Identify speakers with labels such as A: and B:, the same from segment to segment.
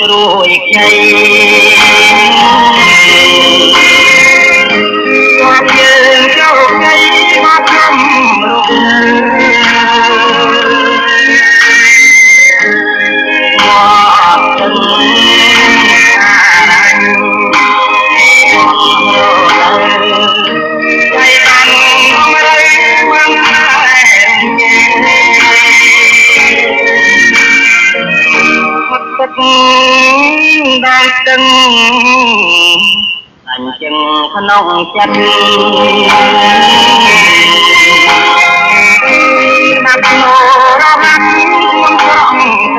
A: រួយខ្ញីគាត់យើងចូលខ្ញីមកខ្ញុំរកមកទាំងđang cân thành chân nông chân đặt nô ra mắt không trọng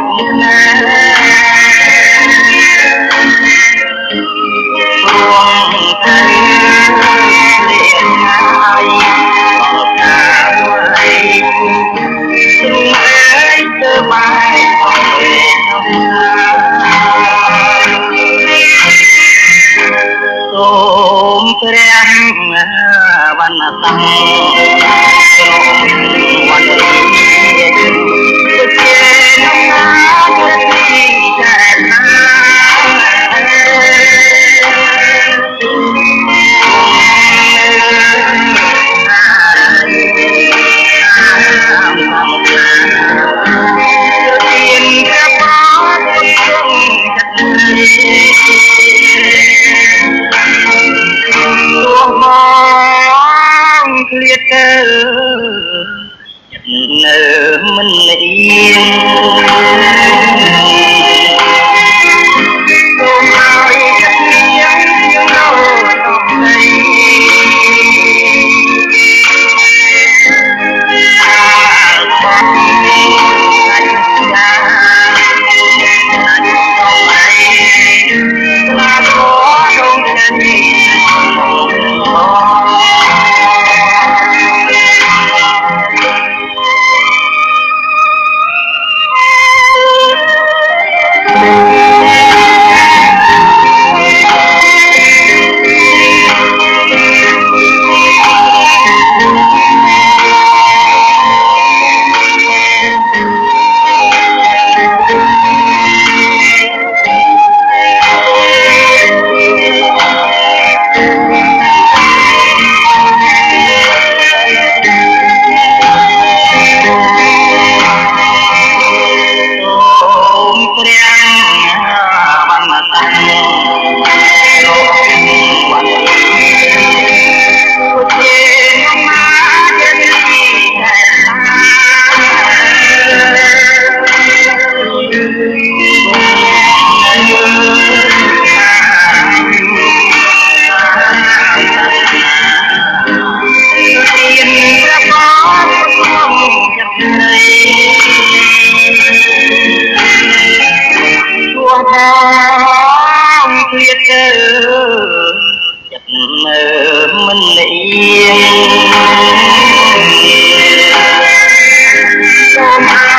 A: buông tay liền hai ở cả ngoài xin hãy từ mai ômព្រះវណ្ណសង្ឃសូមវណ្ណជានំណាទីតែណាliệt nở mình yên ôm ai chất tiếng đâu trong đây mình yên